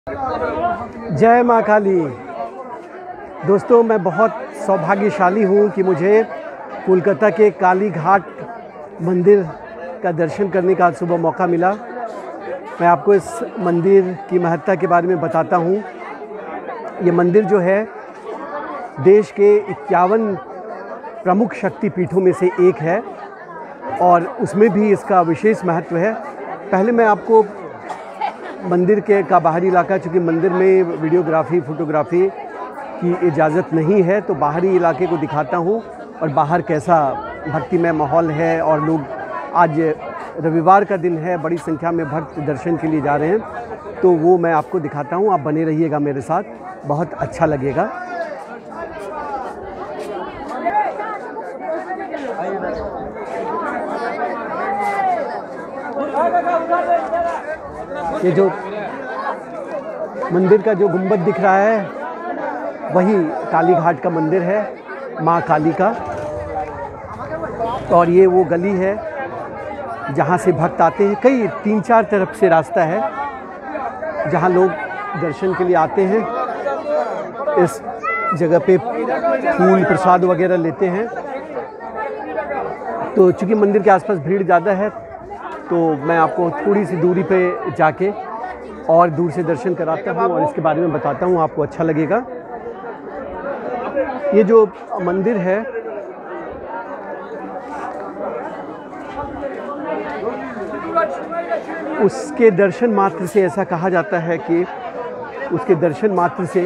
जय माँ काली। दोस्तों, मैं बहुत सौभाग्यशाली हूँ कि मुझे कोलकाता के काली घाट मंदिर का दर्शन करने का आज सुबह मौका मिला। मैं आपको इस मंदिर की महत्ता के बारे में बताता हूँ। ये मंदिर जो है देश के 51 प्रमुख शक्तिपीठों में से एक है और उसमें भी इसका विशेष महत्व है। पहले मैं आपको मंदिर का बाहरी इलाका, चूँकि मंदिर में वीडियोग्राफी फ़ोटोग्राफी की इजाज़त नहीं है, तो बाहरी इलाके को दिखाता हूँ और बाहर कैसा भक्तिमय माहौल है। और लोग, आज रविवार का दिन है, बड़ी संख्या में भक्त दर्शन के लिए जा रहे हैं, तो वो मैं आपको दिखाता हूँ। आप बने रहिएगा मेरे साथ, बहुत अच्छा लगेगा। ये जो मंदिर का जो गुंबद दिख रहा है वही काली घाट का मंदिर है, माँ काली का। और ये वो गली है जहाँ से भक्त आते हैं। कई 3-4 तरफ से रास्ता है जहाँ लोग दर्शन के लिए आते हैं। इस जगह पे फूल प्रसाद वगैरह लेते हैं। तो चूँकि मंदिर के आसपास भीड़ ज़्यादा है, तो मैं आपको थोड़ी सी दूरी पे जाके और दूर से दर्शन कराता हूँ और इसके बारे में बताता हूँ, आपको अच्छा लगेगा। ये जो मंदिर है उसके दर्शन मात्र से, ऐसा कहा जाता है कि उसके दर्शन मात्र से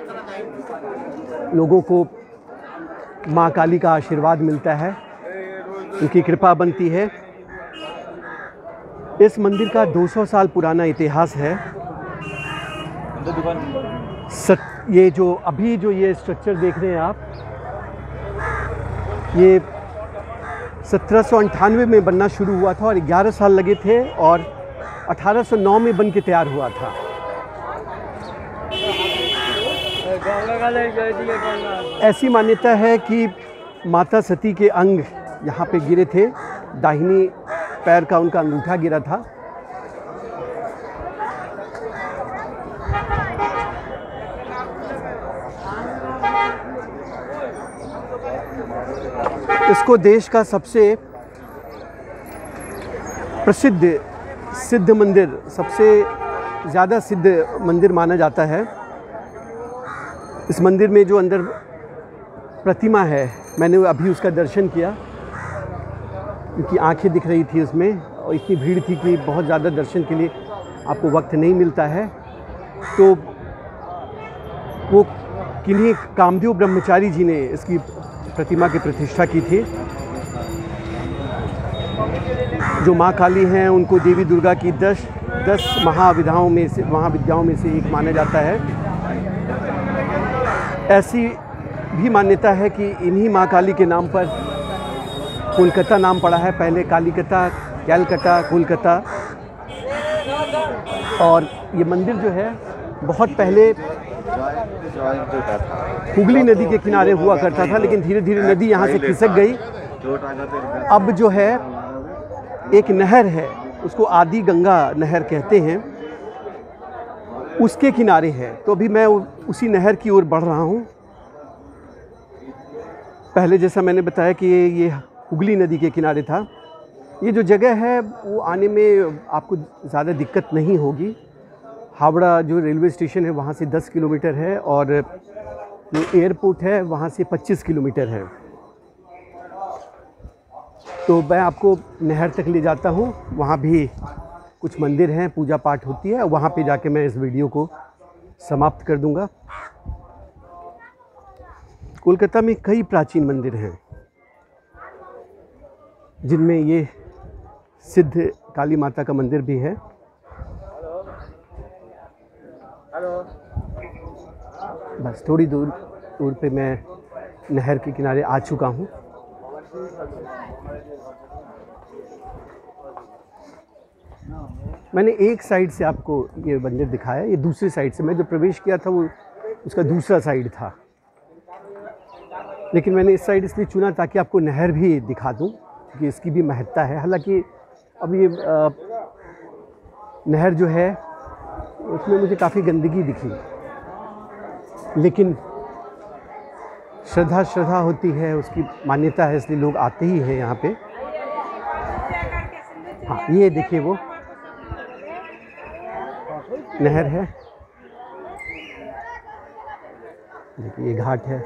लोगों को माँ काली का आशीर्वाद मिलता है, उनकी कृपा बनती है। इस मंदिर का 200 साल पुराना इतिहास है। ये जो अभी जो ये स्ट्रक्चर देख रहे हैं आप, ये 1798 में बनना शुरू हुआ था और 11 साल लगे थे और 1809 में बन के तैयार हुआ था। ऐसी मान्यता है कि माता सती के अंग यहाँ पे गिरे थे, दाहिनी पैर का उनका अंगूठा गिरा था। इसको देश का सबसे प्रसिद्ध सिद्ध मंदिर, सबसे ज़्यादा सिद्ध मंदिर माना जाता है। इस मंदिर में जो अंदर प्रतिमा है, मैंने अभी उसका दर्शन किया, उनकी आंखें दिख रही थी उसमें, और इतनी भीड़ थी कि बहुत ज़्यादा दर्शन के लिए आपको वक्त नहीं मिलता है। तो वो किन्हीं कामदेव ब्रह्मचारी जी ने इसकी प्रतिमा की प्रतिष्ठा की थी। जो माँ काली हैं उनको देवी दुर्गा की 10 महाविद्याओं में से एक माना जाता है। ऐसी भी मान्यता है कि इन्हीं माँ काली के नाम पर कोलकाता नाम पड़ा है। पहले कालीकता, कैलकटा, कोलकाता। और ये मंदिर जो है बहुत पहले हुगली नदी के किनारे हुआ करता था, लेकिन धीरे धीरे नदी यहाँ से खिसक गई। अब जो है एक नहर है, उसको आदि गंगा नहर कहते हैं, उसके किनारे है। तो अभी मैं उसी नहर की ओर बढ़ रहा हूँ। पहले जैसा मैंने बताया कि ये हुगली नदी के किनारे था। ये जो जगह है वो आने में आपको ज़्यादा दिक्कत नहीं होगी। हावड़ा जो रेलवे स्टेशन है वहाँ से 10 किलोमीटर है और जो एयरपोर्ट है वहाँ से 25 किलोमीटर है। तो मैं आपको नहर तक ले जाता हूँ। वहाँ भी कुछ मंदिर हैं, पूजा पाठ होती है। वहाँ पे जाके मैं इस वीडियो को समाप्त कर दूँगा। कोलकाता में कई प्राचीन मंदिर हैं जिनमें ये सिद्ध काली माता का मंदिर भी है। बस थोड़ी दूर पे मैं नहर के किनारे आ चुका हूँ। मैंने एक साइड से आपको ये मंदिर दिखाया, ये दूसरी साइड से मैं जो प्रवेश किया था वो उसका दूसरा साइड था, लेकिन मैंने इस साइड इसलिए चुना ताकि आपको नहर भी दिखा दूँ कि इसकी भी महत्ता है। हालांकि अब ये नहर जो है उसमें मुझे काफ़ी गंदगी दिखी, लेकिन श्रद्धा होती है, उसकी मान्यता है, इसलिए लोग आते ही हैं यहाँ पे। हाँ, ये देखिए वो नहर है, देखिए ये घाट है।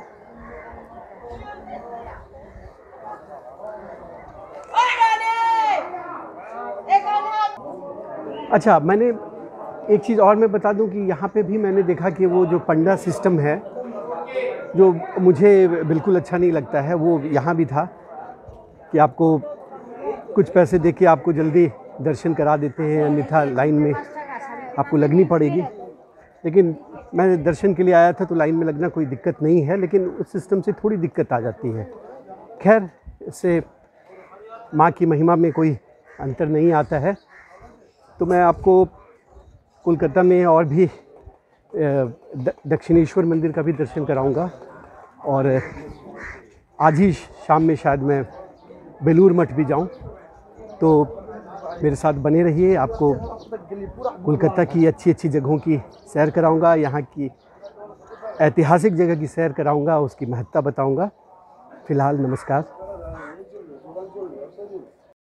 अच्छा, मैंने एक चीज़ और मैं बता दूं कि यहाँ पे भी मैंने देखा कि वो जो पंडा सिस्टम है, जो मुझे बिल्कुल अच्छा नहीं लगता है, वो यहाँ भी था कि आपको कुछ पैसे दे के आपको जल्दी दर्शन करा देते हैं, अन्यथा लाइन में आपको लगनी पड़ेगी। लेकिन मैं दर्शन के लिए आया था तो लाइन में लगना कोई दिक्कत नहीं है, लेकिन उस सिस्टम से थोड़ी दिक्कत आ जाती है। खैर, इससे माँ की महिमा में कोई अंतर नहीं आता है। तो मैं आपको कोलकाता में और भी दक्षिणेश्वर मंदिर का भी दर्शन कराऊंगा, और आज ही शाम में शायद मैं बेलूर मठ भी जाऊं। तो मेरे साथ बने रहिए, आपको कोलकाता की अच्छी जगहों की सैर कराऊंगा, यहाँ की ऐतिहासिक जगह की सैर कराऊंगा, उसकी महत्ता बताऊंगा। फ़िलहाल नमस्कार।